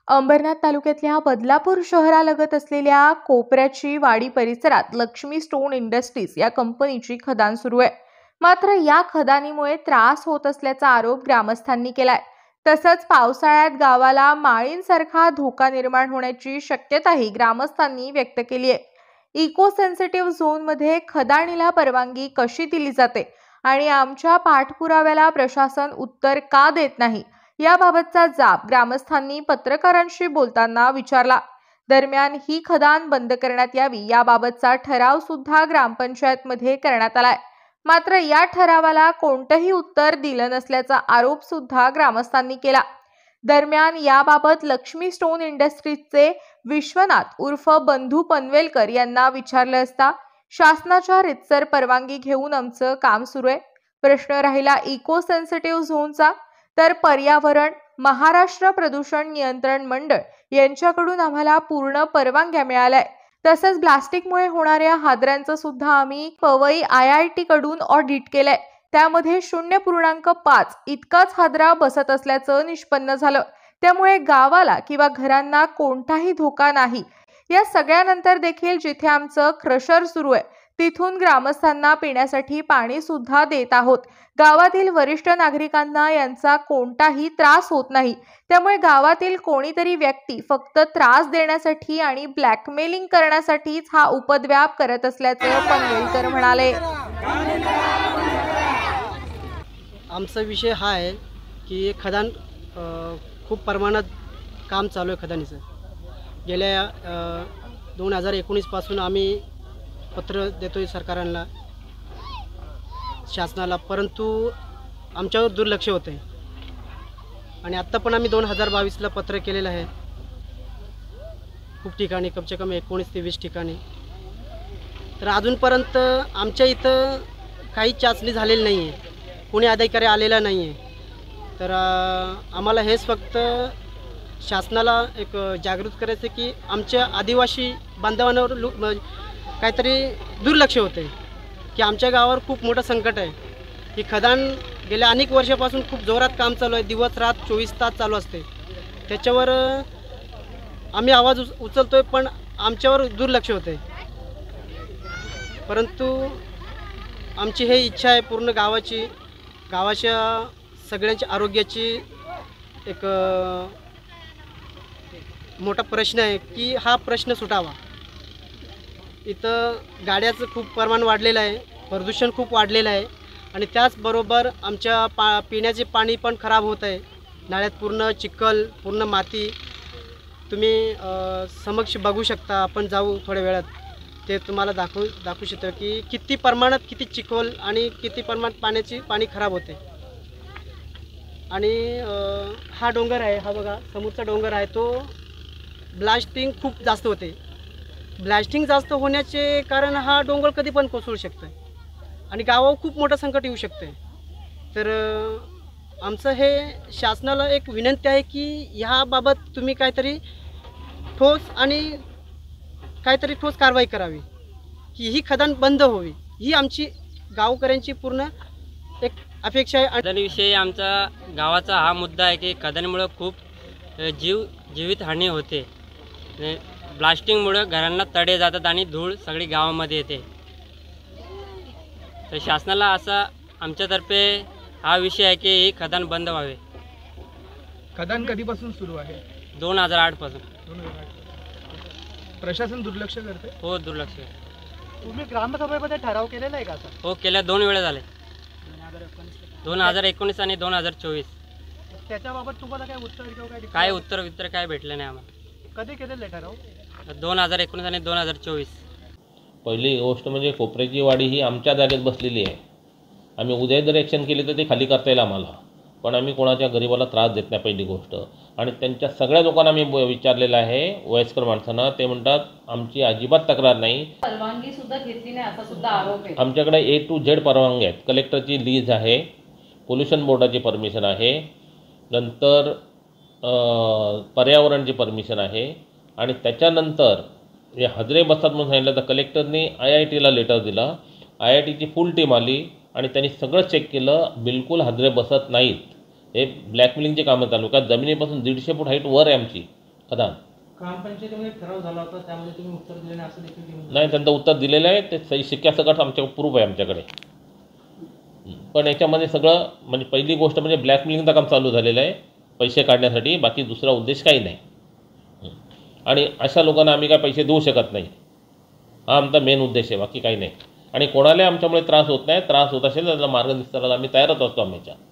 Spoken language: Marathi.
अंबरनाथ तालुक्यातल्या बदलापूर शहरालगत असलेल्या कोपऱ्याची वाडी परिसरात लक्ष्मी स्टोन इंडस्ट्रीज या कंपनीची खदान सुरू आहे। मात्र या खदानीमुळे त्रास होत असल्याचा आरोप ग्रामस्थांनी केलाय। तसंच पावसाळ्यात गावाला माळींसारखा धोका निर्माण होण्याची शक्यताही ग्रामस्थांनी व्यक्त केली आहे। इको सेन्सिटिव्ह झोनमध्ये खदानीला परवानगी कशी दिली जाते आणि आमच्या पाठपुराव्याला प्रशासन उत्तर का देत नाही याबाबतचा जाब ग्रामस्थांनी पत्रकारांशी बोलताना विचारला। दरम्यान ही खदान बंद करण्यात यावी याबाबतचा ठराव सुद्धा ग्रामपंचायतमध्ये करण्यात आलाय। मात्र या ठरावाला कोणतेही उत्तर दिलं नसल्याचा आरोप सुद्धा ग्रामस्थांनी केला। दरम्यान याबाबत लक्ष्मी स्टोन इंडस्ट्रीजचे विश्वनाथ उर्फ बंधू पनवेलकर यांना विचारलं असता शासनाच्या रितसर परवानगी घेऊन आमचं काम सुरू आहे। प्रश्न राहिला इको सेन्सिटिव्ह झोनचा, तर पर्यावरण महाराष्ट्र प्रदूषण नियंत्रण मंडळ यांच्याकडून आम्हाला पूर्ण परवानग्या मिळाल्या। तसंच प्लास्टिकमुळे होणाऱ्या हादऱ्यांचं सुद्धा आम्ही पवई IIT कडून ऑडिट केलंय। त्यामध्ये 0.5 इतकाच हादरा बसत असल्याचं निष्पन्न झालं। त्यामुळे गावाला किंवा घरांना कोणताही धोका नाही। या सगळ्यानंतर देखील जिथे आमचं क्रशर सुरू आहे तिथून ग्रामस्थांना पिण्यासाठी पाणी सुद्धा देत आहोत। गावातील वरिष्ठ नागरिकांना यांचा कोणताही त्रास होत नाही। त्यामुळे गावातील कोणीतरी व्यक्ती फक्त त्रास देण्यासाठी आणि ब्लॅकमेलिंग करण्यासाठीच हा उपद्व्याप करत असल्याचं पनवेलकर म्हणाले। आमचा विषय हा आहे की खदान खूप प्रमाणात काम चालू आहे खदानीचं। गेल्या 2019 पासून आम्ही पत्र देतोय सरकारांना, शासनाला, परंतु आमच्यावर दुर्लक्ष होते आणि आत्ता पण आम्ही 2022ला पत्र केलेलं आहे खूप ठिकाणी, कमसे कम 19 ते 20 ठिकाणी। तर अजूनपर्यंत आमच्या इथं काही चाचणी झालेली नाही आहे, कोणी अधिकारी आलेला नाही आहे। तर आम्हाला हेच फक्त शासनाला एक जागृत करायचं की आमच्या आदिवासी बांधवांवर काहीतरी दुर्लक्ष होते की आमच्या गावावर खूप मोठं संकट आहे। ही खदान गेल्या अनेक वर्षापासून खूप जोरात काम चालू आहे, दिवस रात 24 तास चालू असते। त्याच्यावर आम्ही आवाज उचलतोय पण आमच्यावर दुर्लक्ष होते। परंतु आमची हे इच्छा आहे पूर्ण गावाच्या सगळ्यांच्या आरोग्याची एक मोठा प्रश्न आहे की हा प्रश्न सुटावा। इथं गाड्याचं खूप प्रमाण वाढलेलं आहे, प्रदूषण खूप वाढलेलं आहे आणि त्याचबरोबर आमच्या पिण्याचे पाणी पण खराब होत आहे। नाळ्यात पूर्ण चिखल, पूर्ण माती तुम्ही समक्ष बघू शकता। आपण जाऊ थोड्या वेळात, ते तुम्हाला दाखवू शकतो की किती प्रमाणात किती चिखल आणि किती प्रमाणात पाणी खराब होते। आणि हा डोंगर आहे, हा बघा समोरचा डोंगर आहे, तो ब्लास्टिंग खूप जास्त होते। ब्लास्टिंग जास्त होण्याचे कारण हा डोंगर कधी पण कोसळू शकतो आणि गावावर खूप मोठं संकट येऊ शकते। तर आमचं हे शासनाला एक विनंती आहे की ह्याबाबत तुम्ही काहीतरी ठोस कारवाई करावी की ही खदान बंद होवी, ही आमची गावकऱ्यांची पूर्ण एक अपेक्षा आहे। खदानीविषयी आमचा गावाचा हा मुद्दा आहे की खदानीमुळे खूप जीवितहानी होते। ब्लास्टिंगमुळे घरांना तडे जातात आणि धूळ सगळी गावामध्ये येते। तर शासनाला असा आमच्यातर्फे हा विषय आहे की ही खदान बंद व्हावे। खदान कधीपासून सुरू आहे? 2008 पासून। प्रशासन दुर्लक्ष करते? हो, दुर्लक्ष। तुम्ही ग्रामसभेमध्ये ठराव केलेला आहे का? हो, केल्या 2 वेळा झाले, 2019 आणि 2024। त्याच्याबाबत तुम्हाला काय उत्तर काय उत्तर काय भेटलं नाही आम्हाला। कधी केलेलं आहे ठराव? 2019 आणि 2024। पहिली गोष्ट म्हणजे कोपऱ्याची वाडी ही आमच्या जागेत बसलेली आहे। आम्ही उद्या जर ॲक्शन केली तर ते खाली करता येईल आम्हाला, पण आम्ही कोणाच्या गरीबाला त्रास देत नाही पहिली गोष्ट। आणि त्यांच्या सगळ्या लोकांना आम्ही विचारलेलं आहे, वयस्कर माणसांना, ते म्हणतात आमची अजिबात तक्रार नाही, परवानगी सुद्धा घेतली नाही असा सुद्धा आरोप आहे। आमच्याकडे A to Z परवानग्या आहेत। कलेक्टरची लीज आहे, पोल्युशन बोर्डाची परमिशन आहे, नंतर पर्यावरणची परमिशन आहे आणि त्याच्यानंतर हे हादरे बसतात म्हणून सांगितलं तर कलेक्टरने IITला लेटर दिला। IITची फुल टीम आली आणि त्यांनी सगळं चेक केलं, बिलकुल हादरे बसत नाहीत। हे ब्लॅकमेलिंगचे कामं चालू, का जमिनीपासून 150 फूट हाईट वर आहे आमची, खदान ग्रामपंचायतीमध्ये ठराव झाला होता, त्यामध्ये तुम्ही उत्तर दिले नाही असं देखील घेऊन नाही, त्यांचं उत्तर दिलेलं आहे, ते सही शिक्क्यासकट आमच्या प्रूफ आहे आमच्याकडे. पण याच्यामध्ये सगळं म्हणजे पहिली गोष्ट म्हणजे ब्लॅकमेलिंगचं काम चालू झालेलं आहे पैसे काढण्यासाठी, बाकी दुसरा उद्देश काही नाही. आणि अशा लोकांना आम्ही काय पैसे देऊ शकत नाही, हा आमचा मेन उद्देश आहे, बाकी काही नाही. आणि कोणालाही आमच्यामुळे त्रास होत नाही. त्रास होत असेल तर त्याला मार्ग निस्ताराला आम्ही तयारच असतो आम्हीच्या.